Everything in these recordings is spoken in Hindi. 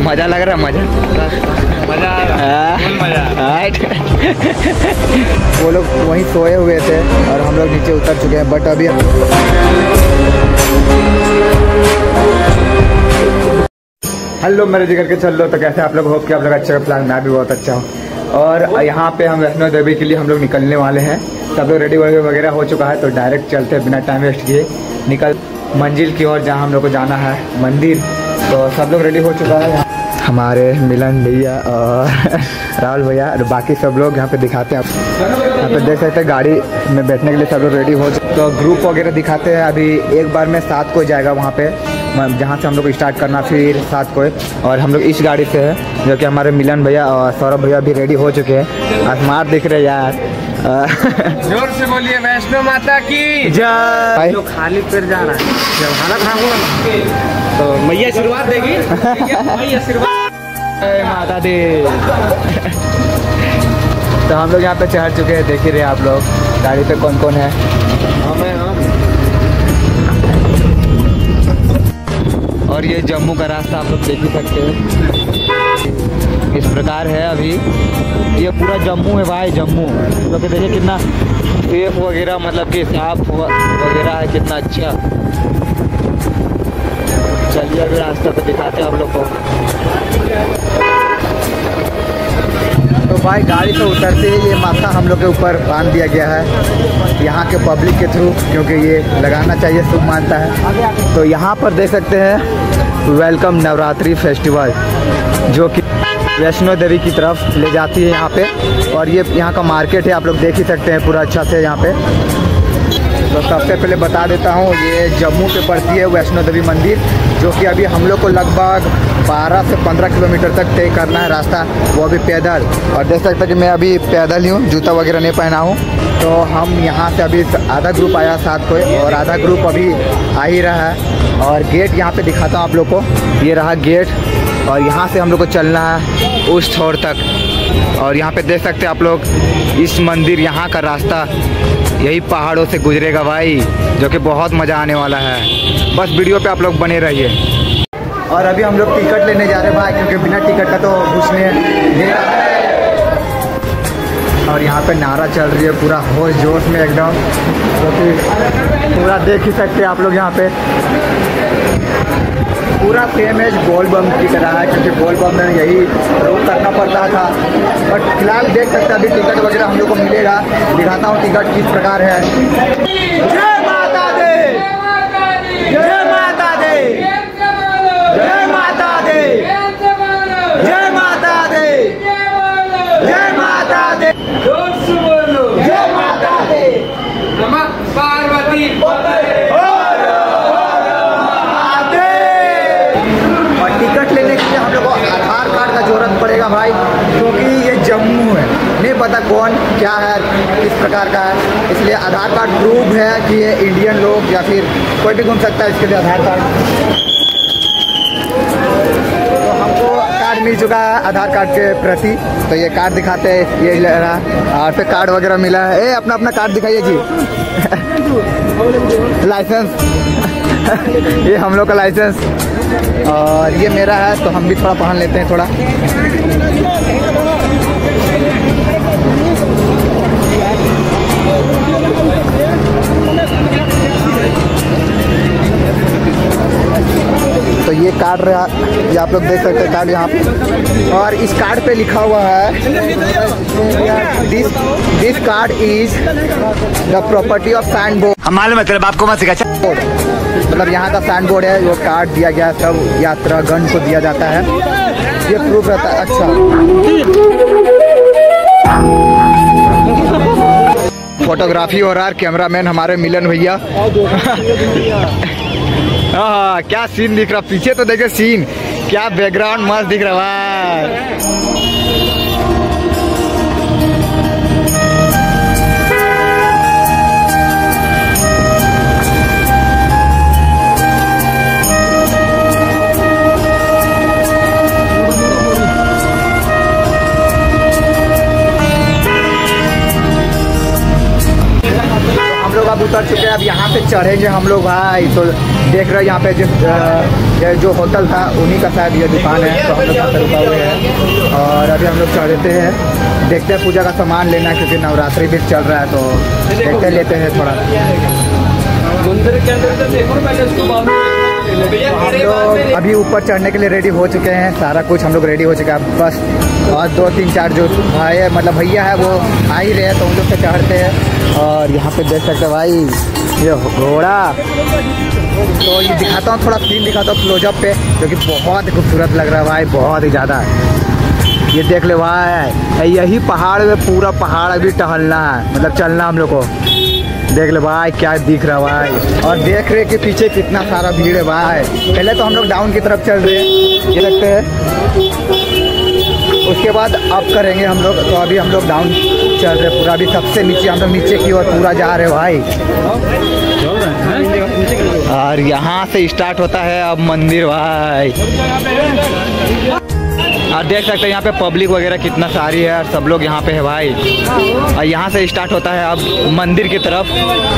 मजा लग रहा है? मजा वो लोग वहीं सोए हुए थे और हम लोग नीचे उतर चुके हैं। बट अभी हेलो मेरे जिगर के चल लो, तो कैसे आप लोग? होप कि आप लोग अच्छे प्लान, मैं भी बहुत अच्छा हूँ। और यहाँ पे हम वैष्णो देवी के लिए हम लोग निकलने वाले हैं। सब लोग रेडी वगैरह हो चुका है, तो डायरेक्ट चलते हैं बिना टाइम वेस्ट किए निकल मंजिल की ओर जहाँ हम लोग को जाना है, मंदिर। तो सब लोग रेडी हो चुका है। हमारे मिलन भैया और राहुल भैया और बाकी सब लोग यहाँ पे दिखाते हैं। यहाँ पे देख सकते हैं गाड़ी में बैठने के लिए सब लोग रेडी हो चुके। तो ग्रुप वगैरह दिखाते हैं। अभी एक बार में 7 कोई जाएगा वहाँ पे, जहाँ से हम लोग स्टार्ट करना, फिर 7 कोई। और हम लोग इस गाड़ी से है, जो कि हमारे मिलन भैया और सौरभ भैया भी रेडी हो चुके हैं। आसमान दिख रहे यार। जोर से बोलिए वैष्णो माता की जय। तो खाली पैर जा रहा है, जब हालत खराब होगा तो मैया आशीर्वाद देगी। मैया आशीर्वाद माता दी। तो हम लोग यहाँ पे चढ़ चुके हैं, देख ही रहे आप लोग गाड़ी पे कौन कौन है। और ये जम्मू का रास्ता आप लोग देख ही सकते हैं, इस प्रकार है। अभी ये पूरा जम्मू है भाई, जम्मू। तो देखिए कितना सेफ वगैरह, मतलब कि साफ वगैरह है, कितना अच्छा। चलिए अभी रास्ते पे दिखाते हैं आप लोग को। तो भाई गाड़ी से उतरते ही ये माथा हम लोग के ऊपर बांध दिया गया है यहाँ के पब्लिक के थ्रू, क्योंकि ये लगाना चाहिए, शुभ मानता है। तो यहाँ पर देख सकते हैं वेलकम नवरात्रि फेस्टिवल, जो कि वैष्णो देवी की तरफ ले जाती है यहाँ पे। और ये यहाँ का मार्केट है, आप लोग देख ही सकते हैं पूरा अच्छा से यहाँ पे। तो सबसे पहले बता देता हूँ, ये जम्मू पे पड़ती है वैष्णो देवी मंदिर, जो कि अभी हम लोग को लगभग 12 से 15 किलोमीटर तक तय करना है रास्ता, वो भी पैदल। और देख सकते हैं कि मैं अभी पैदल ही हूँ, जूता वगैरह नहीं पहना हूँ। तो हम यहाँ से अभी आधा ग्रुप आया 7 को, और आधा ग्रुप अभी आ ही रहा है। और गेट यहाँ पे दिखाता हूँ आप लोग को, ये रहा गेट। और यहाँ से हम लोग को चलना है उस छोर तक। और यहाँ पे देख सकते हैं आप लोग इस मंदिर, यहाँ का रास्ता यही पहाड़ों से गुजरेगा भाई, जो कि बहुत मज़ा आने वाला है। बस वीडियो पे आप लोग बने रहिए। और अभी हम लोग टिकट लेने जा रहे हैं भाई, क्योंकि बिना टिकट का तो घुसने नहीं। और यहाँ पे नारा चल रही है पूरा होश जोश में एकदम, जो कि पूरा देख ही सकते हैं आप लोग। यहाँ पे पूरा सेम एज बोल बम की तरह है, क्योंकि बोल बम में यही रोक करना पड़ता था। बट फिलहाल देख सकते हैं अभी टिकट वगैरह हम लोग को मिलेगा। दिखाता हूँ टिकट किस प्रकार है। जय माता दी, जय माता दी, जय माता दी, जय माता दी, जय माता दी, जय माता दी, नमः पार्वती। टिकट लेने के लिए हम लोग को आधार कार्ड का जरूरत पड़ेगा भाई, क्योंकि ये जम्मू है, नहीं पता कौन क्या है, किस प्रकार का है। इसलिए आधार कार्ड प्रूफ है कि ये इंडियन लोग या फिर कोई भी घूम सकता है, इसके लिए आधार कार्ड। तो हमको कार्ड मिल चुका है आधार कार्ड के प्रति, तो ये कार्ड दिखाते हैं, ये ले रहा। और फिर कार्ड वगैरह मिला है। अपना अपना कार्ड दिखाइए जी। लाइसेंस ये हम लोग का लाइसेंस, और ये मेरा है, तो हम भी थोड़ा पहन लेते हैं थोड़ा। तो ये कार्ड रहा, ये आप लोग देख सकते हैं कार्ड यहाँ पे। और इस कार्ड पे लिखा हुआ है this card is the property of sign board. हमारे मतलब आपको मत सिखा, मतलब यहाँ का साइन बोर्ड है, वो कार्ड दिया गया, सब यात्रागण को दिया जाता है, ये प्रूफ रहता है। अच्छा, फोटोग्राफी हो रहा है, कैमरामैन हमारे मिलन भैया। हाँ, क्या सीन दिख रहा, पीछे तो देखे सीन, क्या बैकग्राउंड मस्त दिख रहा है। अब उतर चुके हैं अब यहाँ से चढ़ेंगे हम लोग भाई। तो देख रहे हो यहाँ पे जो होटल था उन्हीं का शायद ये दुकान है, तो हम लोग यहाँ पे रुका हुए हैं और अभी हम लोग चढ़ते हैं। देखते हैं पूजा का सामान लेना है क्योंकि नवरात्रि भी चल रहा है, तो देखते लेते हैं थोड़ा। मंदिर के अंदर देखो पहले उसको हम लोग अभी ऊपर चढ़ने के लिए रेडी हो चुके हैं, सारा कुछ हम लोग रेडी हो चुका है। बस और 2-3-4 जो भाई है मतलब भैया है वो आ ही रहे हैं, तो उन लोग से चढ़ते हैं। और यहाँ पे देख सकते हैं भाई ये घोड़ा, तो ये दिखाता हूँ थोड़ा सीन दिखाता हूँ क्लोजअप पे, क्योंकि बहुत ही खूबसूरत लग रहा है भाई, बहुत ही ज़्यादा। ये देख ले भाई, यही पहाड़ में पूरा पहाड़ अभी टहलना है, मतलब चलना हम लोग को। देख ले भाई क्या दिख रहा है भाई, और देख रहे कि पीछे कितना सारा भीड़ है भाई। पहले तो हम लोग डाउन की तरफ चल रहे हैं, ये लगते हैं, उसके बाद अप करेंगे हम लोग। तो अभी हम लोग डाउन चल रहे पूरा, अभी सबसे नीचे हम लोग नीचे की ओर पूरा जा रहे भाई। और यहाँ से स्टार्ट होता है अब मंदिर भाई। और देख सकते हैं यहाँ पे पब्लिक वगैरह कितना सारी है, और सब लोग यहाँ पे है भाई। और यहाँ से स्टार्ट होता है अब मंदिर की तरफ।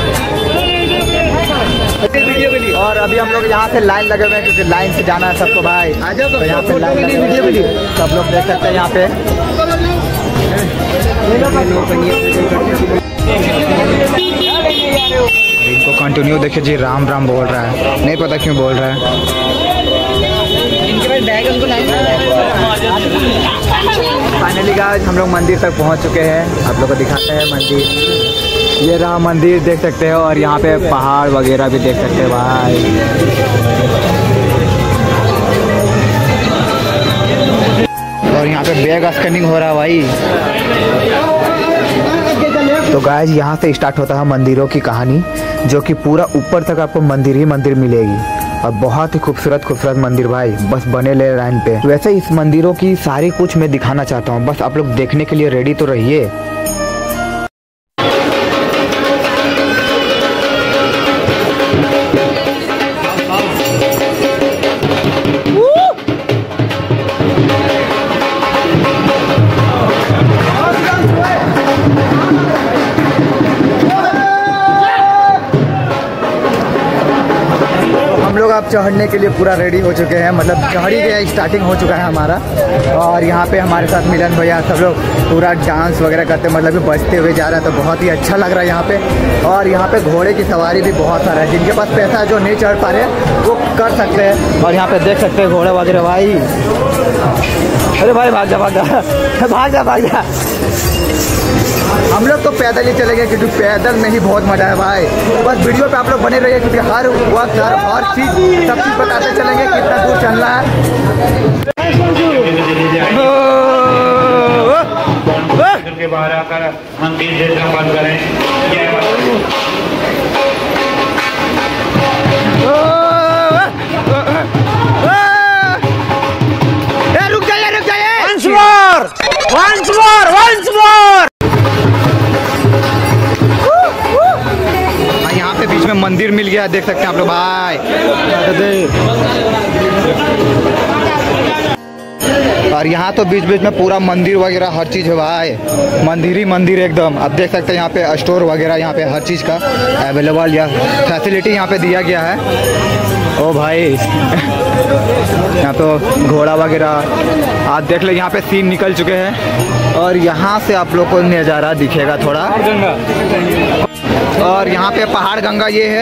और अभी हम लोग यहाँ से लाइन लगे हुए हैं क्योंकि लाइन से जाना है सबको भाई। तो यहाँ पे लाइन लगे हुए हैं, सब लोग देख सकते हैं यहाँ पे। इनको कंटिन्यू देखिए जी, राम राम बोल रहा है, नहीं पता क्यों बोल रहा है। फाइनली गाइस हम लोग मंदिर तक पहुंच चुके हैं, आप लोग को दिखाते हैं मंदिर। ये रहा मंदिर, देख सकते हो, और यहाँ पे पहाड़ वगैरह भी देख सकते हैं भाई। और यहाँ पे बैग स्कैनिंग हो रहा है भाई। तो गाइस यहाँ से स्टार्ट होता है मंदिरों की कहानी, जो कि पूरा ऊपर तक आपको मंदिर ही मंदिर मिलेगी, और बहुत ही खूबसूरत खूबसूरत मंदिर भाई। बस बने ले लाइन पे। वैसे इस मंदिरों की सारी कुछ मैं दिखाना चाहता हूँ, बस आप लोग देखने के लिए रेडी तो रहिए। अब चढ़ने के लिए पूरा रेडी हो चुके हैं, मतलब चढ़ ही गया, स्टार्टिंग हो चुका है हमारा। और यहाँ पे हमारे साथ मिलन भैया सब लोग पूरा डांस वगैरह करते, मतलब कि बजते हुए जा रहा है, तो बहुत ही अच्छा लग रहा है यहाँ पे। और यहाँ पे घोड़े की सवारी भी बहुत सारा है, जिनके पास पैसा है जो नहीं चढ़ पा रहे वो कर सकते हैं। और यहाँ पे देख सकते हैं घोड़े वगैरह भाई। अरे भाई भाग जा भाग जा भाग जा भाग जा। हम लोग तो पैदल ही चलेंगे क्योंकि पैदल में ही बहुत मजा है भाई। बस वीडियो पे आप लोग बने रहिए क्योंकि हर वक्त हर चीज सब चीज बताते चलेंगे कितना दूर चलना है। के बाहर आकर मंदिर से संपर्क करें। रुक जाइए once more। यहाँ पे बीच में मंदिर मिल गया, देख सकते हैं आप लोग भाई। और यहाँ तो बीच बीच में पूरा मंदिर वगैरह हर चीज़ है भाई, मंदिर ही मंदिर एकदम। आप देख सकते हैं यहाँ पे स्टोर वगैरह, यहाँ पे हर चीज़ का अवेलेबल या फैसिलिटी यहाँ पे दिया गया है। ओ भाई यहाँ तो घोड़ा वगैरह आप देख ले, यहाँ पे सीन निकल चुके हैं। और यहाँ से आप लोग को नज़ारा दिखेगा थोड़ा। और यहाँ पे पहाड़ गंगा ये है।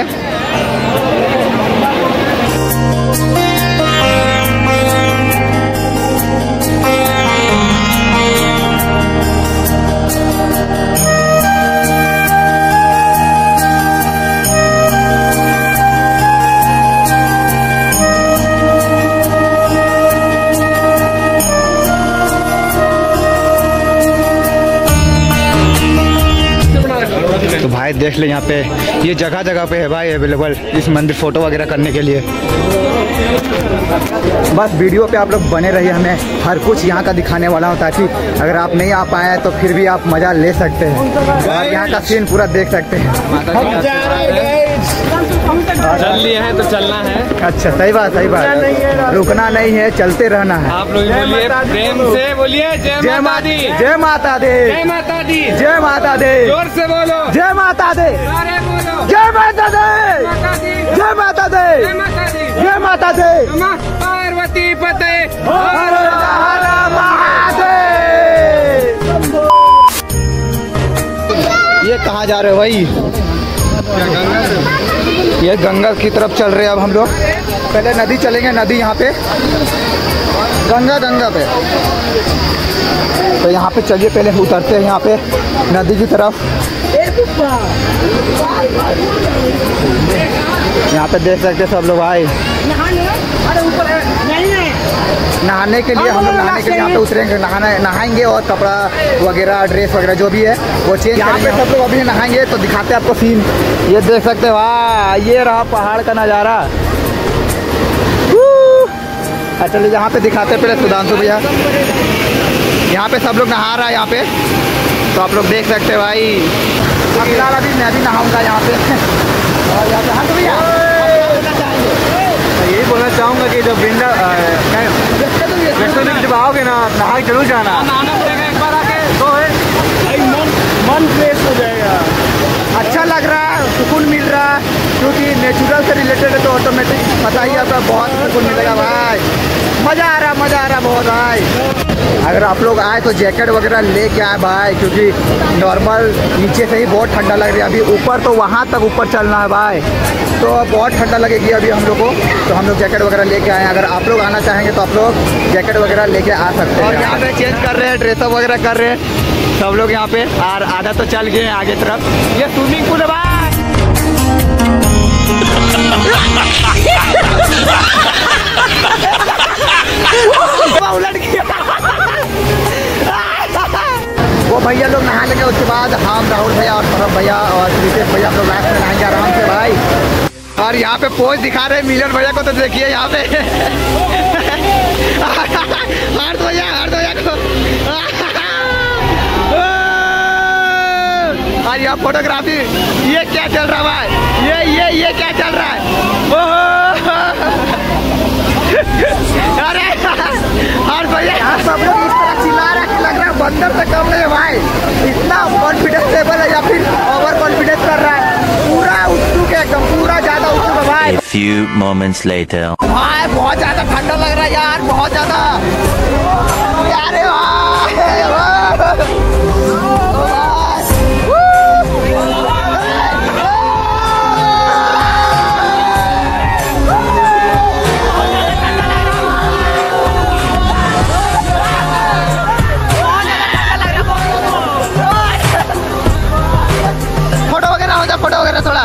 तो भाई देख ले यहाँ पे ये जगह जगह पे है भाई अवेलेबल इस मंदिर फोटो वगैरह करने के लिए। बस वीडियो पे आप लोग बने रहिए, हमें हर कुछ यहाँ का दिखाने वाला हूँ, ताकि अगर आप नहीं आ पाए तो फिर भी आप मज़ा ले सकते हैं और यहाँ का सीन पूरा देख सकते हैं। चल लिए हैं तो चलना है। अच्छा सही बात रुकना नहीं है, चलते रहना है। आप लोग बोलिए प्रेम से, बोलिए जय माता दी, जय माता दी, जय माता दी, जय माता दी, जोर से बोलो जय माता दी। अरे बोलो जय माता दी, जय माता दी, जय माता दी। पार्वती पते हर हर महादेव। ये कहाँ जा रहे हो भाई? ये गंगा की तरफ चल रहे हैं अब हम लोग। पहले नदी चलेंगे, नदी यहाँ पे गंगा पे। तो यहाँ पे चलिए, पहले उतरते हैं यहाँ पे नदी की तरफ। यहाँ पे देख सकते हैं सब लोग भाई नहाने के लिए। हम लोग नहाने के लिए यहाँ पे उतरेंगे, नहाएंगे और कपड़ा वगैरह, ड्रेस वगैरह जो भी है वो चेंज करेंगे। सब लोग अभी नहाएंगे तो दिखाते हैं आपको सीन। ये देख सकते हो, वाह, ये रहा पहाड़ का नज़ारा। चलिए यहाँ पे दिखाते हैं पहले सुधांशु भैया। यहाँ पे सब लोग नहा रहा है यहाँ पे, तो आप लोग देख सकते हैं भाई। फिलहाल अभी मैं भी नहाऊंगा यहाँ पे। और यहाँ पे हाँ भैया यही बोलना चाहूँगा कि जब वैष्णो देवी जब आओगे ना, नहा जरूर जाना। नहाना पड़ेगा एक बार आके, तो मन फ्रेश हो जाएगा। अच्छा लग रहा है, सुकून मिल रहा है, क्योंकि नेचुरल से रिलेटेड है तो ऑटोमेटिक पता ही आपका बहुत सुकून मिलेगा भाई। मज़ा आ रहा बहुत भाई। अगर आप लोग आए तो जैकेट वगैरह लेके आए भाई, क्योंकि नॉर्मल नीचे से ही बहुत ठंडा लग रही है। अभी ऊपर तो वहाँ तक ऊपर चलना है भाई, तो बहुत ठंडा लगेगी अभी हम लोग को। तो हम लोग जैकेट वगैरह लेके आए हैं। अगर आप लोग आना चाहेंगे तो आप लोग जैकेट वगैरह लेके आ सकते हैं। और यहाँ पे चेंज कर रहे हैं, ड्रेसअप वगैरह कर रहे हैं सब लोग यहाँ पे। और आधा तो चल गए आगे तरफ। ये स्विमिंग पूल है भाई। वो भैया लोग नहा लेंगे, उसके बाद हम, राहुल भैया और सौरभ भैया और रितेश भैया हम लोग लास्ट में नहाएंगे आराम से भाई। और यहाँ पे पोज दिखा रहे हैं मिलियन भैया को, तो देखिए यहाँ पे हर भैया को। और यहाँ फोटोग्राफी, ये क्या चल रहा है भाई? ये क्या चल रहा है? अरे और भैया यहाँ सब लोग इस तरह चिल्ला रहा है कि लग रहा है बंदर से कम नहीं है भाई। इतना कॉन्फिडेंस लेवल है या फिर ओवर कॉन्फिडेंस कर रहा है, पूरा उत्सुक है एकदम, पूरा ज्यादा उत्सुक है भाई। A few moments later. भाई बहुत ज्यादा ठंडा लग रहा है यार, बहुत ज्यादा। अरे फोटो वगैरह थोड़ा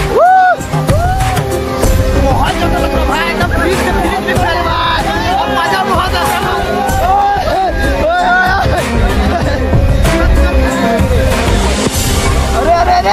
बहुत ज्यादा लग रहा है एकदम फ्रीज से भाई, मजा बहुत आ रहा है। अरे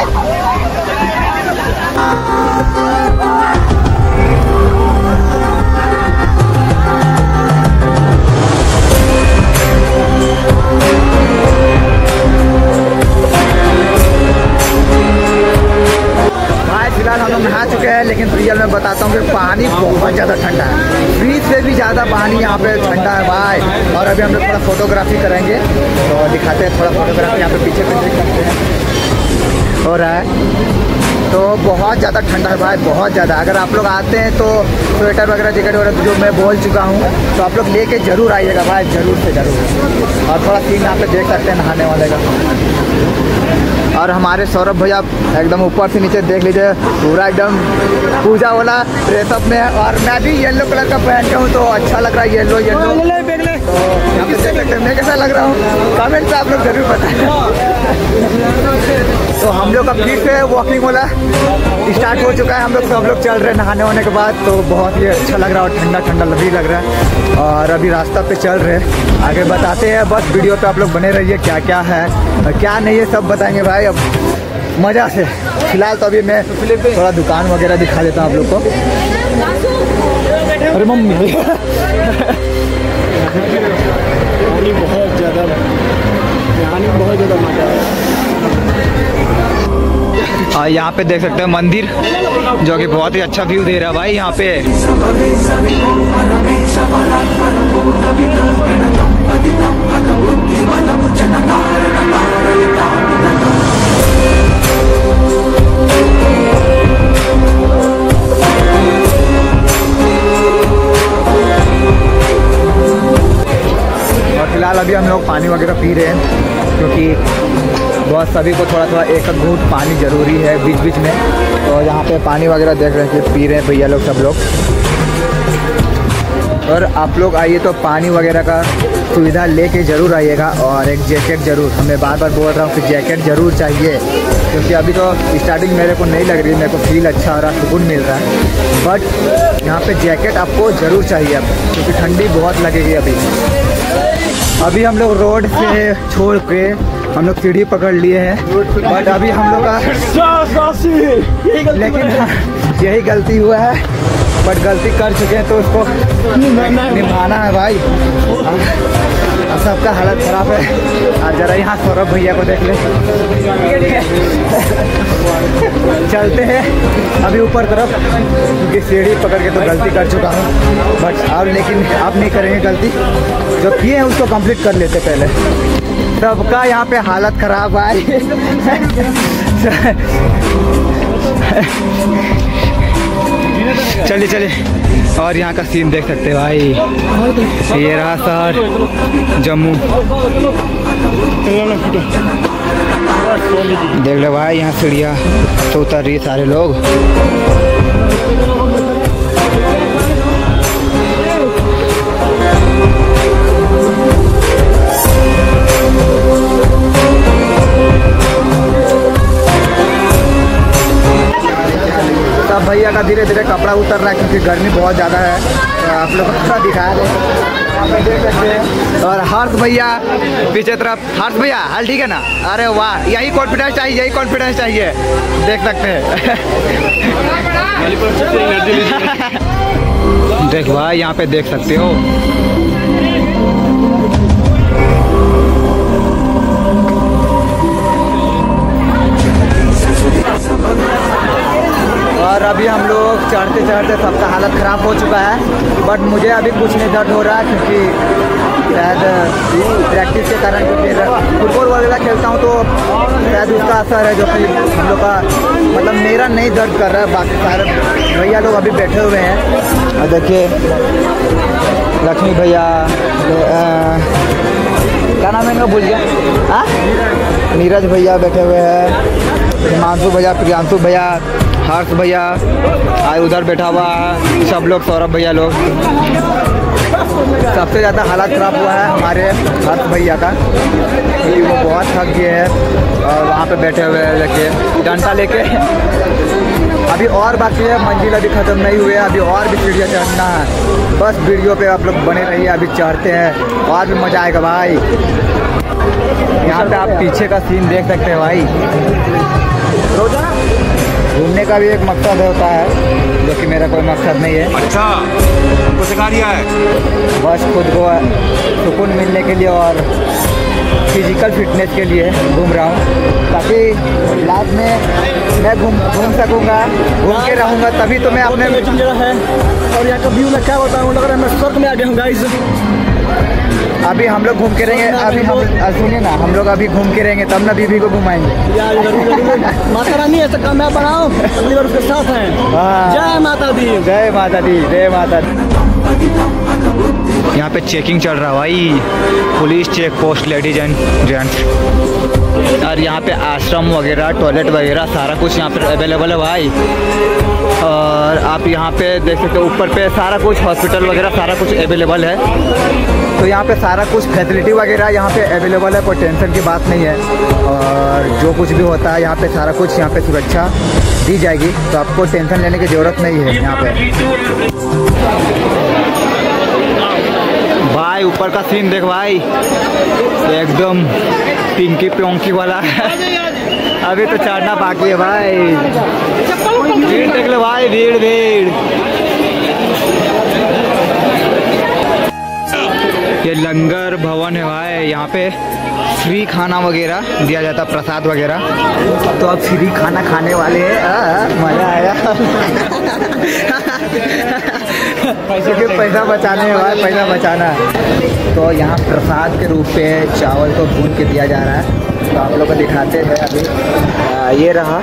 फिलहाल हम लोग नहा चुके हैं, लेकिन रियल में बताता हूँ कि पानी बहुत ज़्यादा ठंडा है। फ्रीज से भी ज़्यादा पानी यहाँ पे ठंडा है भाई। और अभी हम लोग थोड़ा फोटोग्राफी करेंगे, तो दिखाते हैं थोड़ा फोटोग्राफी। यहाँ पे पीछे देख सकते हैं हो रहा है, तो बहुत ज़्यादा ठंडा है भाई, बहुत ज़्यादा। अगर आप लोग आते हैं तो स्वेटर वगैरह, जैकेट वगैरह जो मैं बोल चुका हूँ, तो आप लोग लेके ज़रूर आइएगा भाई, ज़रूर से ज़रूर। और थोड़ा सीन यहाँ पे देख सकते हैं नहाने वाले का। और हमारे सौरभ भैया एकदम ऊपर से नीचे देख लीजिए, पूरा एकदम पूजा वाला ड्रेसअप में है। और मैं भी येलो कलर का पहन के हूँ, तो अच्छा लग रहा है येलो। तो यहाँ पे देख सकते हैं मैं कैसा लग रहा हूँ, कमेंट से आप लोग जरूर बताएं। तो हम लोग का फिर से वॉकिंग वाला स्टार्ट हो चुका है। हम लोग सब लोग चल रहे हैं नहाने होने के बाद, तो बहुत ही अच्छा लग रहा है और ठंडा ठंडा भी लग रहा है। और अभी रास्ता पे चल रहे हैं, आगे बताते हैं। बस वीडियो पे आप लोग बने रहिए, क्या क्या है और क्या नहीं है सब बताएंगे भाई अब मज़ा से। फिलहाल तो अभी मैं थोड़ा दुकान वगैरह दिखा देता हूँ आप लोग को। अरे मम्मी बहुत ज़्यादा मजा है। और यहाँ पे देख सकते हैं मंदिर, जो कि बहुत ही अच्छा व्यू दे रहा है भाई यहाँ पे। फ़िलहाल अभी हम लोग पानी वगैरह पी रहे हैं, क्योंकि बहुत सभी को थोड़ा थोड़ा एक घूंट पानी ज़रूरी है बीच बीच में। तो यहाँ पे पानी वगैरह देख रहे हैं कि पी रहे हैं भैया लोग सब लोग। और आप लोग आइए तो पानी वगैरह का सुविधा लेके ज़रूर आइएगा, और एक जैकेट ज़रूर, मैं बार बार बोल रहा हूँ कि जैकेट ज़रूर चाहिए, क्योंकि अभी तो स्टार्टिंग मेरे को नहीं लग रही, मेरे को फील अच्छा हो रहा, सुकून मिल रहा है, बट यहाँ पे जैकेट आपको ज़रूर चाहिए अब, क्योंकि ठंडी बहुत लगेगी अभी हम लोग रोड से छोड़ के हम लोग सीढ़ी पकड़ लिए हैं, बट अभी हम लोग का लेकिन यही गलती हुआ है, बट गलती कर चुके हैं तो उसको निभाना है भाई। सबका हालत ख़राब है। और ज़रा यहाँ सौरभ भैया को देख ले। चलते हैं अभी ऊपर तरफ, क्योंकि सीढ़ी पकड़ के तो गलती कर चुका हूँ, बट अब लेकिन आप नहीं करेंगे गलती, जो किए हैं उसको कंप्लीट कर लेते पहले। सबका यहाँ पे हालत ख़राब है। चलिए चलिए, और यहाँ का सीन देख सकते हैं भाई, ये रहा शहर जम्मू, देख लो भाई। यहाँ सीढ़ियाँ तो उतर रही है सारे लोग। सब भैया का धीरे धीरे कपड़ा उतर रहा है, क्योंकि गर्मी बहुत ज़्यादा है। तो आप लोग थोड़ा दिखा दें, आप देख सकते हैं। और हर्ष भैया पीछे तरफ, हर्ष भैया हाल ठीक है ना? अरे वाह, यही कॉन्फिडेंस चाहिए, यही कॉन्फिडेंस चाहिए, देख सकते हैं। देख भाई, यहाँ पे देख सकते हो। और अभी हम लोग चढ़ते चढ़ते सबका हालत ख़राब हो चुका है, बट मुझे अभी कुछ नहीं दर्द हो रहा है, क्योंकि शायद प्रैक्टिस के कारण, क्योंकि फुटबॉल वगैरह खेलता हूँ तो शायद उसका असर है, जो कि हम लोग का मतलब मेरा नहीं दर्द कर रहा है। बाकी सारे भैया लोग अभी बैठे हुए हैं, और देखिए लक्ष्मी भैया, क्या नाम है इनका, भूल गया, हाँ, नीरज भैया बैठे हुए हैं, हिमांशु भैया, प्रियांशु भैया, हर्ष भैया आए उधर बैठा हुआ है, सब लोग, सौरभ भैया लोग। सबसे ज़्यादा हालत ख़राब हुआ है हमारे हर्ष भैया का, क्योंकि वो बहुत थक गए हैं और वहाँ पे बैठे हुए हैं, देखिए डंडा लेके। अभी और बाकी है, मंजिल अभी ख़त्म नहीं हुए, अभी और भी सीढ़ियाँ चढ़ना है। बस वीडियो पे आप लोग बने रहिए, अभी चढ़ते हैं और भी मज़ा आएगा भाई। यहाँ पे आप पीछे का सीन देख सकते हैं भाई। घूमने का भी एक मकसद होता है, जो कि मेरा कोई मकसद नहीं है। अच्छा, हमको सिखा दिया है। बस खुद को सुकून मिलने के लिए और फिजिकल फिटनेस के लिए घूम रहा हूँ, ताकि लाइफ में मैं घूम सकूँगा, घूम के रहूँगा, तभी तो मैं अपने है। और यहाँ का व्यू में क्या बताऊँ, लग रहा है मैं स्वर्ग में आ गया हूँ गाइस। अभी हम लोग घूम के रहेंगे, अभी हम सुनिए ना, हम लोग अभी घूम के रहेंगे, तब ना बीबी को घुमाएंगे। माता रानी ऐसा काम मैं बनाऊँ, अगली बार उसके साथ हैं। जय माता दी, जय माता दी, जय माता दी। यहाँ पे चेकिंग चल रहा है भाई, police check post, ladies and gents. और यहाँ पे आश्रम वगैरह, टॉयलेट वगैरह सारा कुछ यहाँ पे अवेलेबल है भाई। और आप यहाँ पे देख सकते हो, ऊपर पे सारा कुछ हॉस्पिटल वगैरह सारा कुछ अवेलेबल है। तो यहाँ पे सारा कुछ फैसिलिटी वगैरह यहाँ पे अवेलेबल है, कोई टेंशन की बात नहीं है। और जो कुछ भी होता है यहाँ पे सारा कुछ यहाँ पे सुरक्षा दी जाएगी, तो आपको टेंशन लेने की ज़रूरत नहीं है यहाँ पे। भाई ऊपर का सीन देख भाई, एकदम पिंकी पोंकी वाला है। अभी तो चढ़ना बाकी है भाई। भीड़ देख लो भाई, भीड़ भीड़। ये लंगर भवन है भाई, यहाँ पे फ्री खाना वगैरह दिया जाता, प्रसाद वगैरह। तो अब फ्री खाना खाने वाले हैं, मज़ा आया। क्योंकि पैसा बचाने है भाई, पैसा बचाना है। तो यहाँ प्रसाद के रूप में चावल को भून के दिया जा रहा है, तो आप लोग को दिखाते हैं अभी। ये रहा,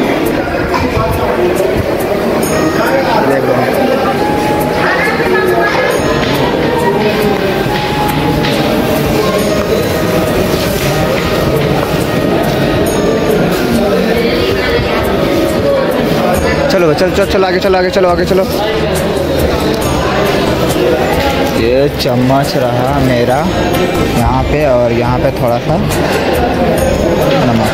देखो चल चल चल, आगे चलो, आगे चलो, आगे चलो। ये चम्मच रहा मेरा यहाँ पे, और यहाँ पे थोड़ा सा नमक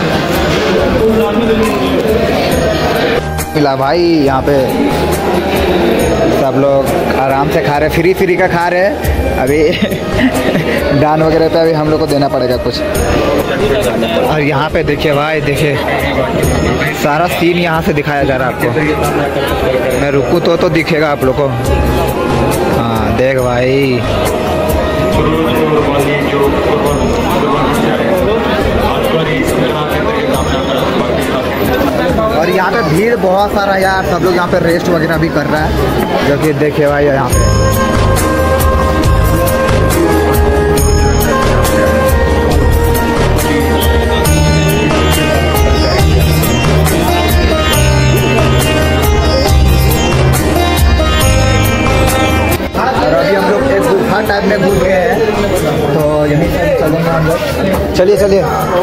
मिला भाई। यहाँ पे सब लोग आराम से खा रहे, फ्री का खा रहे। अभी दान वगैरह पे अभी हम लोग को देना पड़ेगा कुछ। और यहाँ पे देखिए भाई, देखिए सारा सीन यहाँ से दिखाया जा रहा है आपको। मैं रुकूँ तो दिखेगा आप लोग को। हाँ देख भाई, और यहाँ पे भीड़ बहुत सारा यार, सब लोग यहाँ पे रेस्ट वगैरह भी कर रहा है, जो कि देखिए भाई यहाँ पे। और अभी हम लोग एक गुफा टाइप में घूम गए हैं, तो यहीं से चलेंगे हम लोग। चलिए चलिए।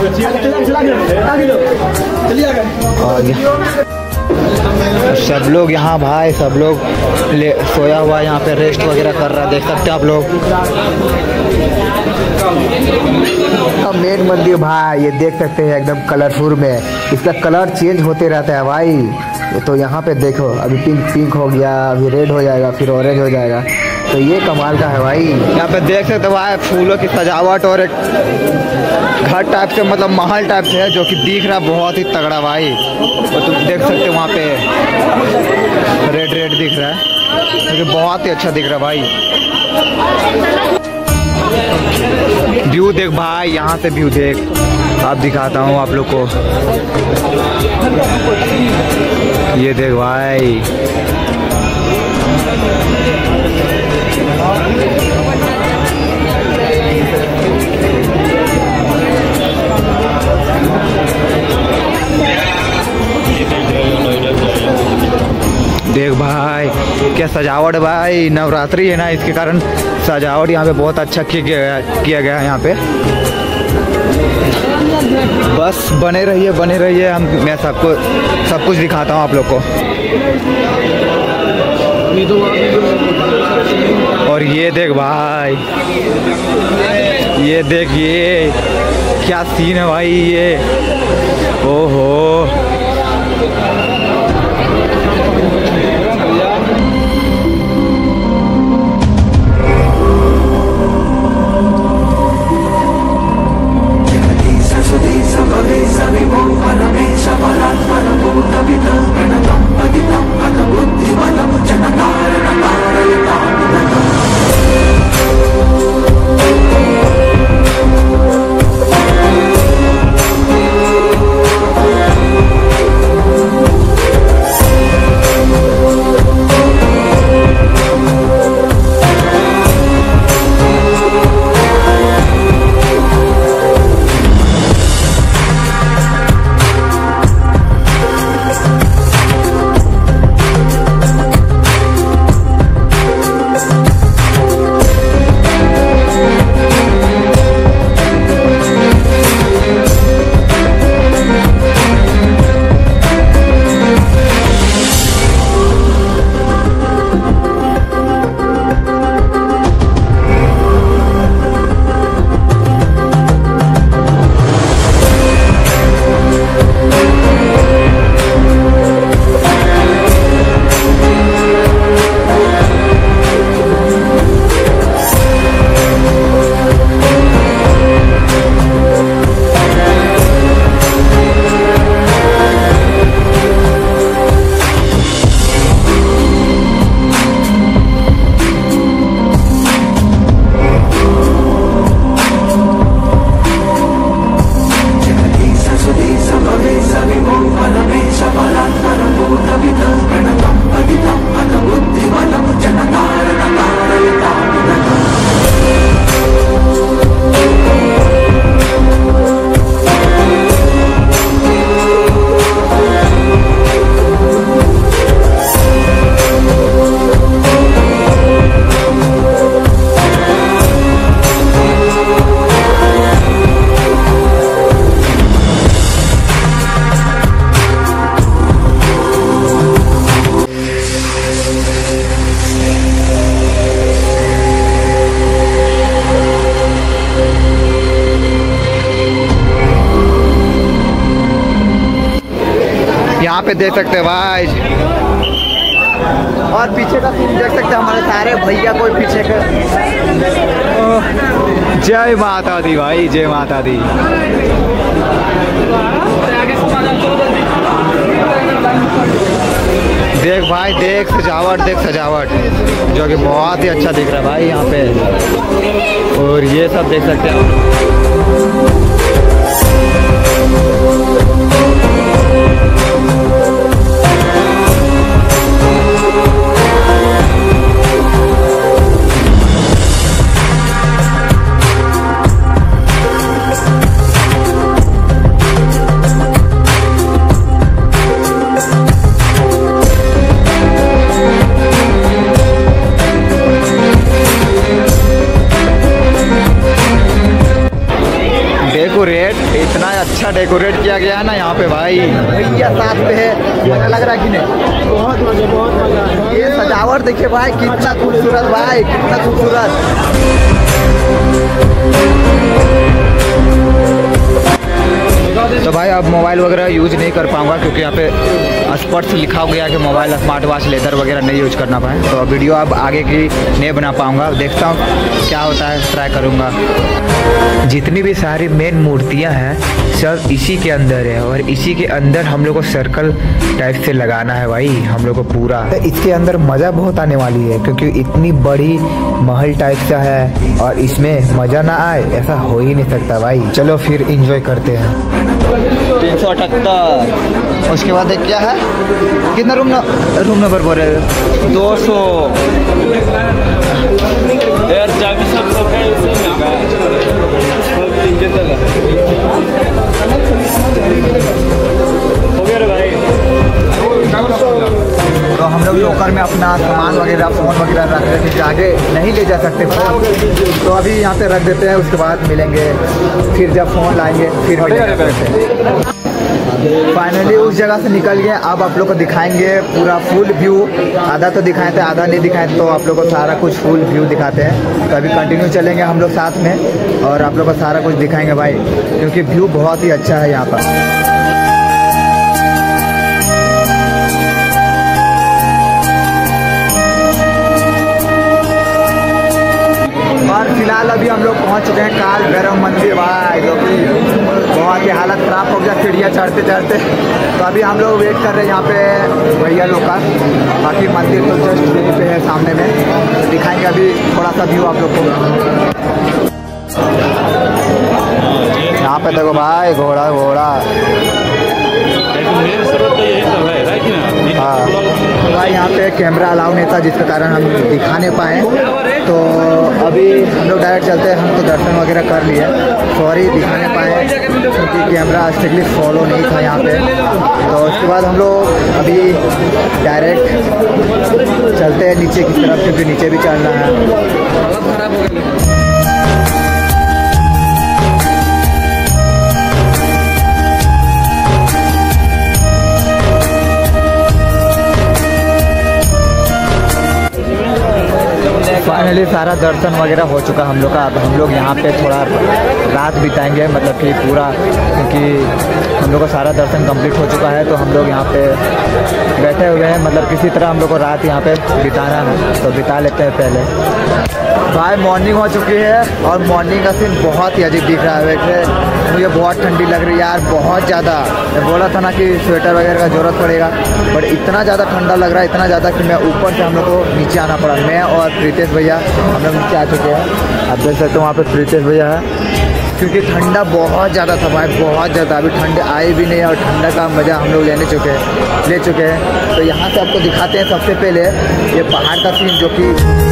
और सब लोग यहाँ भाई, सब लोग सोया हुआ यहाँ पे रेस्ट वगैरह कर रहा है, देख सकते हैं आप लोग। मेन मंदिर भाई, ये देख सकते हैं एकदम कलरफुल में, इसका कलर चेंज होते रहता है भाई। तो यहाँ पे देखो, अभी पिंक हो गया, अभी रेड हो जाएगा, फिर ऑरेंज हो जाएगा। तो ये कमाल का है भाई। यहाँ पे देख सकते हो भाई फूलों की सजावट, और एक घर टाइप से, मतलब महल टाइप से है, जो कि दिख रहा बहुत ही तगड़ा भाई। और तुम देख सकते हो वहाँ पे रेड दिख रहा है, तो बहुत ही अच्छा दिख रहा है भाई। व्यू देख भाई, यहाँ से व्यू देख, आप दिखाता हूँ आप लोग को। ये देख भाई, देख भाई क्या सजावट भाई। नवरात्रि है ना, इसके कारण सजावट यहाँ पे बहुत अच्छा किया गया है यहाँ पे। बस बने रहिए मैं सबको सब कुछ दिखाता हूँ आप लोग को। और ये देख भाई, ये देख, ये क्या सीन है भाई ये। ओहो, यहाँ पे देख सकते हैं भाई, और पीछे का सीन देख सकते हैं, हमारे सारे भैया कोई पीछे का। जय माता दी भाई, जय माता दी। देख भाई, देख सजावट, देख सजावट, जो कि बहुत ही अच्छा दिख रहा है भाई यहाँ पे। और ये सब देख सकते हैं। डेकोरेट इतना अच्छा डेकोरेट किया गया है ना यहाँ पे भाई, भैया साथ पे है, मजा लग रहा है कि नहीं? बहुत मजा, बहुत मजा। ये सजावट देखिए भाई, कितना खूबसूरत भाई, कितना खूबसूरत। तो भाई अब मोबाइल वगैरह यूज नहीं कर पाऊंगा क्योंकि यहाँ पे स्पष्ट लिखा गया कि मोबाइल, स्मार्ट वॉच, लेदर वगैरह नहीं यूज करना पाए। तो वीडियो अब आगे की नहीं बना पाऊंगा, देखता हूँ क्या होता है, ट्राई करूँगा। जितनी भी सारी मेन मूर्तियाँ हैं सब इसी के अंदर है, और इसी के अंदर हम लोग को सर्कल टाइप से लगाना है भाई हम लोग को पूरा। तो इसके अंदर मज़ा बहुत आने वाली है क्योंकि इतनी बड़ी महल टाइप का है, और इसमें मज़ा ना आए ऐसा हो ही नहीं सकता भाई। चलो फिर इंजॉय करते हैं। 378। उसके बाद एक क्या है, कितना रूम नंबर बोल रहे हो? 200 यार, चाबी सब तो हम लोग लॉकर में अपना सामान वगैरह, फ़ोन वगैरह रख रहे थे, आगे नहीं ले जा सकते फ़ोन, तो अभी यहाँ पे रख देते हैं। उसके बाद मिलेंगे फिर, जब फ़ोन लाएंगे फिर फाइनली उस जगह से निकल गए। अब आप लोग को दिखाएंगे पूरा फुल व्यू। आधा तो दिखाए थे, आधा नहीं दिखाए, तो आप लोग को सारा कुछ फुल व्यू दिखाते हैं। तो अभी कंटिन्यू चलेंगे हम लोग साथ में, और आप लोग को सारा कुछ दिखाएंगे भाई, क्योंकि व्यू बहुत ही अच्छा है यहाँ पर। और फिलहाल अभी हम लोग पहुंच चुके हैं काल भैरव मंदिर भाई, जो कि बहुत ही हालत ख़राब हो गया सीढ़ियाँ चढ़ते चढ़ते। तो अभी हम लोग वेट कर रहे हैं यहाँ पे भैया लोग का। बाकी मंदिर तो जस्ट यहीं पे है सामने में, तो दिखाएंगे अभी थोड़ा सा व्यू आप लोग को। यहाँ पे देखो भाई, घोड़ा घोड़ा। हाँ भाई, यहाँ पे कैमरा अलाउ नहीं था जिसके कारण हम दिखा नहीं पाए। तो अभी हम लोग डायरेक्ट चलते हैं, हम तो दर्शन वगैरह कर लिए, सॉरी दिखा नहीं पाए क्योंकि कैमरा स्ट्रिक्टली फॉलो नहीं था यहाँ पे। तो उसके बाद हम लोग अभी डायरेक्ट चलते हैं नीचे की तरफ, क्योंकि नीचे भी चलना है। फाइनली सारा दर्शन वगैरह हो चुका हम लोग का। अब हम लोग यहाँ पे थोड़ा रात बिताएंगे, मतलब कि पूरा, क्योंकि हम लोग का सारा दर्शन कंप्लीट हो चुका है। तो हम लोग यहाँ पे बैठे हुए हैं, मतलब किसी तरह हम लोग को रात यहाँ पे बिताना है, तो बिता लेते हैं पहले। भाई मॉर्निंग हो चुकी है, और मॉर्निंग का सीन बहुत ही अजीब दिख रहा है। वैसे मुझे बहुत ठंडी लग रही है यार, बहुत ज़्यादा। मैं बोला था ना कि स्वेटर वगैरह का ज़रूरत पड़ेगा, बट इतना ज़्यादा ठंडा लग रहा है, इतना ज़्यादा कि मैं ऊपर से हम लोग को नीचे आना पड़ा। मैं और प्रीतेश भैया हम लोग नीचे आ चुके हैं। आप देख सकते हो वहाँ पे प्रीतेश भैया है, क्योंकि ठंडा बहुत ज़्यादा था भाई, बहुत ज़्यादा। अभी ठंड आई भी नहीं, और ठंडा का मज़ा हम लोग ले चुके हैं। तो यहाँ से आपको दिखाते हैं सबसे पहले ये पहाड़ का सीन, जो कि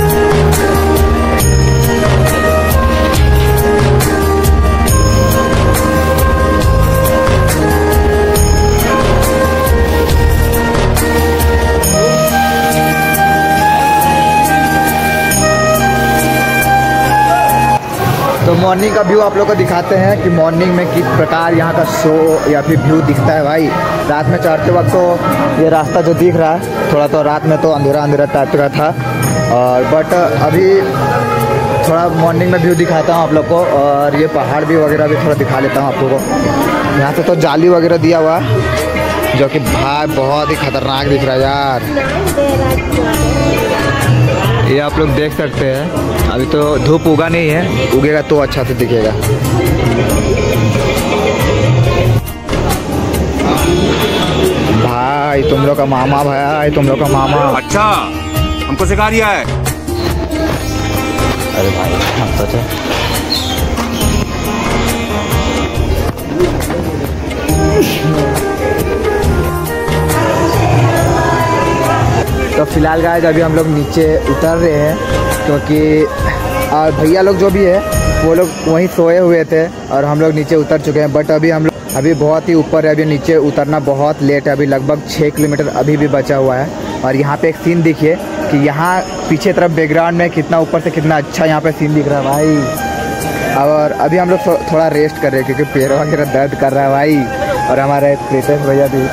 तो मॉर्निंग का व्यू आप लोग को दिखाते हैं कि मॉर्निंग में किस प्रकार यहाँ का शो या फिर व्यू दिखता है भाई। रात में चढ़ते वक्त तो ये रास्ता जो दिख रहा है, थोड़ा तो रात में तो अंधेरा अंधेरा टाइप का था, और बट अभी थोड़ा मॉर्निंग में व्यू दिखाता हूँ आप लोग को। और ये पहाड़ भी वगैरह भी थोड़ा दिखा लेता हूँ आप लोग को। यहाँ से तो जाली वगैरह दिया हुआ है, जो कि भाई बहुत ही खतरनाक दिख रहा है यार। ये आप लोग देख सकते हैं, अभी तो धूप उगा नहीं है, उगेगा तो अच्छा से दिखेगा। भाई तुम लोग का मामा, भाई तुम लोग का मामा। अच्छा, हमको सिखा दिया है। अरे भाई हम तो फिलहाल गाइस अभी हम लोग नीचे उतर रहे हैं, क्योंकि और भैया लोग जो भी है वो लोग वहीं सोए हुए थे और हम लोग नीचे उतर चुके हैं। बट अभी हम लोग अभी बहुत ही ऊपर है, अभी नीचे उतरना बहुत लेट है, अभी लगभग 6 किलोमीटर अभी भी बचा हुआ है। और यहाँ पे एक सीन देखिए कि यहाँ पीछे तरफ बैकग्राउंड में कितना ऊपर से कितना अच्छा यहाँ पे सीन दिख रहा है भाई। और अभी हम लोग थोड़ा रेस्ट कर रहे हैं क्योंकि पैर वगैरह दर्द कर रहा है भाई। और हमारे प्रीतेश भैया भी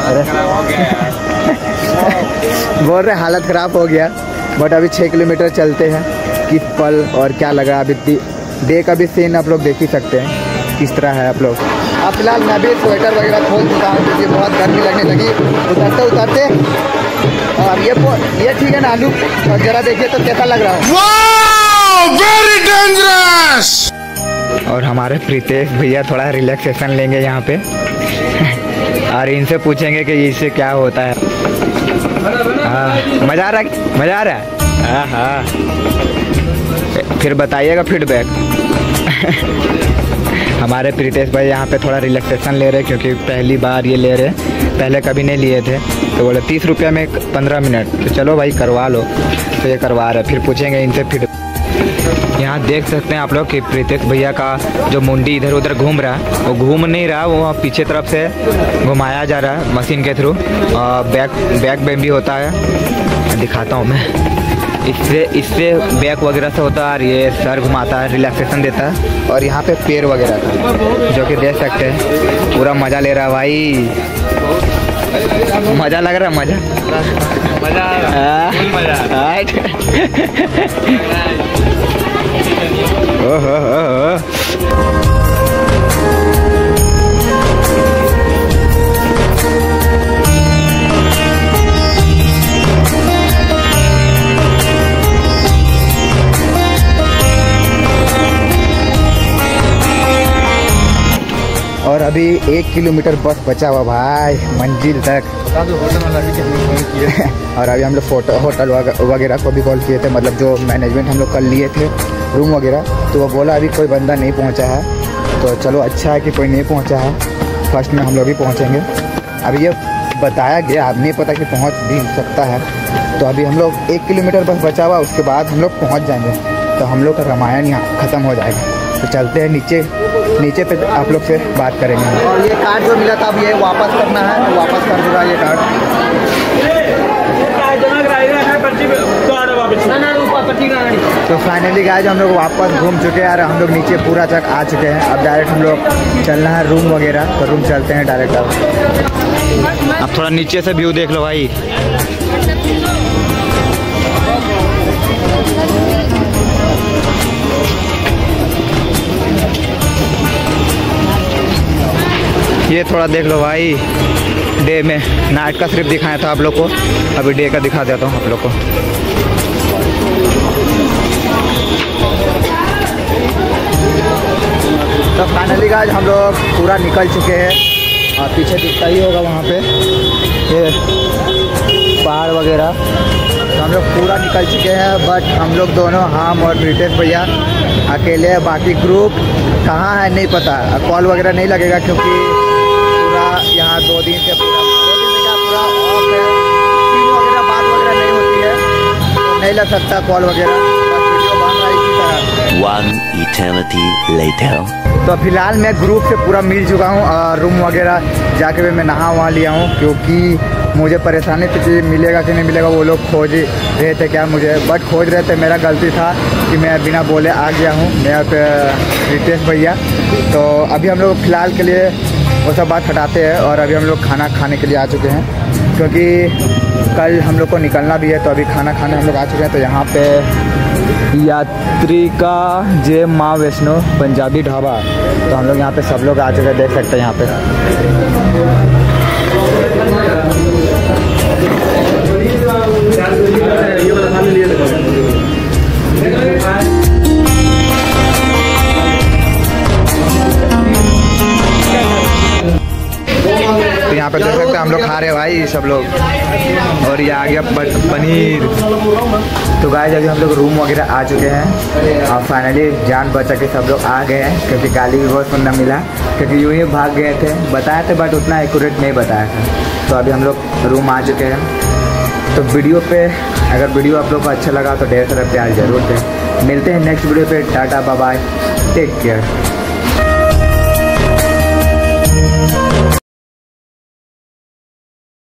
बोल रहे हालत ख़राब हो गया। बट अभी 6 किलोमीटर चलते हैं, किस पल और क्या लगा अभी डे का भी सीन आप लोग देख ही सकते हैं किस तरह है आप लोग। अब फिलहाल मैं भी स्वेटर वगैरह खोल चुका हूँ क्योंकि बहुत गर्मी लगने लगी उतरते उतरते। और ये ठीक है ना आलू, और जरा देखिए तो कैसा लग रहा है। Very dangerous. और हमारे प्रीतेश भैया थोड़ा रिलैक्सेशन लेंगे यहाँ पे और इनसे पूछेंगे कि इससे क्या होता है। मज़ा आ रहा है, मज़ा आ रहा है। हाँ, फिर बताइएगा फीडबैक। हमारे प्रीतेश भाई यहाँ पे थोड़ा रिलैक्सेशन ले रहे हैं क्योंकि पहली बार ये ले रहे हैं, पहले कभी नहीं लिए थे। तो बोले 30 रुपये में 15 मिनट, तो चलो भाई करवा लो। तो ये करवा रहे हैं, फिर पूछेंगे इनसे फीडबैक। यहाँ देख सकते हैं आप लोग कि प्रीतेश भैया का जो मुंडी इधर उधर घूम रहा है, वो घूम नहीं रहा, वो पीछे तरफ से घुमाया जा रहा है मशीन के थ्रू। बैक बेम भी होता है, दिखाता हूँ मैं। इससे बैक वगैरह से होता है और ये सर घुमाता है, रिलैक्सेशन देता है। और यहाँ पे पैर वगैरह का जो कि देख सकते हैं, पूरा मज़ा ले रहा है भाई। मज़ा लग रहा है, मज़ा और अभी 1 किलोमीटर बस बचा हुआ भाई मंजिल तक। और अभी हम लोग होटल वगैरह को भी कॉल किए थे, मतलब जो मैनेजमेंट हम लोग कल लिए थे रूम वगैरह, तो वो बोला अभी कोई बंदा नहीं पहुंचा है। तो चलो अच्छा है कि कोई नहीं पहुंचा है, फर्स्ट में हम लोग ही पहुंचेंगे। अभी ये बताया गया, अब नहीं पता कि पहुंच भी सकता है। तो अभी हम लोग 1 किलोमीटर बस बचा हुआ, उसके बाद हम लोग पहुँच जाएंगे। तो हम लोग का रामायण यहाँ ख़त्म हो जाएगा। तो चलते हैं नीचे पे आप लोग से बात करेंगे। और ये कार्ड जो मिला था अब ये वापस करना है, तो वापस कर दूँगा ये कार्ड। तो फाइनली गाइस हम लोग वापस घूम चुके हैं और हम लोग नीचे पूरा तक आ चुके हैं। अब डायरेक्ट हम लोग चलना है रूम वगैरह, तो रूम चलते हैं डायरेक्ट। अब थोड़ा नीचे से व्यू देख लो भाई। ये थोड़ा देख लो भाई, डे में नाइट का सिर्फ दिखाया था आप लोग को, अभी डे का दिखा देता हूँ आप लोग को। तो फाइनली गाइस हम लोग पूरा निकल चुके हैं और पीछे दिखता ही होगा वहाँ पे ये पहाड़ वगैरह। तो हम लोग पूरा निकल चुके हैं, बट हम लोग दोनों, हम और प्रीतेश भैया अकेले हैं। बाकी ग्रुप कहाँ है नहीं पता, कॉल वगैरह नहीं लगेगा क्योंकि यहाँ 2 दिन से पूरा ऑफ है, टीम वगैरह बात वगैरह नहीं होती है, तो नहीं लग सकता कॉल वगैरह, वीडियो बन रहा है इसी तरह। One eternity later. तो फिलहाल मैं ग्रुप से पूरा मिल चुका हूँ और रूम वगैरह जाके भी मैं नहा वहाँ लिया हूँ, क्योंकि मुझे परेशानी थी कि मिलेगा कि नहीं मिलेगा। वो लोग खोज रहे थे क्या मुझे, बट खोज रहे थे, मेरा गलती था कि मैं बिना बोले आ गया हूँ, मैं प्रीतेश भैया। तो अभी हम लोग फ़िलहाल के लिए वो सब बात हटाते हैं और अभी हम लोग खाना खाने के लिए आ चुके हैं, क्योंकि कल हम लोग को निकलना भी है। तो अभी खाना खाने हम लोग आ चुके हैं। तो यहाँ पे यात्रिका जय माँ वैष्णो पंजाबी ढाबा, तो हम लोग यहाँ पे सब लोग आ चुके हैं, देख सकते हैं यहाँ पे। खा रहे भाई सब लोग। और ये आ गया पनीर। तो गाइस अभी हम लोग रूम वगैरह आ चुके हैं और फाइनली जान बचा के सब लोग आ गए हैं, क्योंकि गाली भी बहुत सुनना मिला, क्योंकि यूँ ही भाग गए थे। बताए थे बट उतना एक्यूरेट नहीं बताया था। तो अभी हम लोग रूम आ चुके हैं। तो वीडियो पे अगर वीडियो आप लोग को अच्छा लगा तो ढेर सारा प्यार जरूर दें। मिलते हैं नेक्स्ट वीडियो पे। Tata bye bye, take care.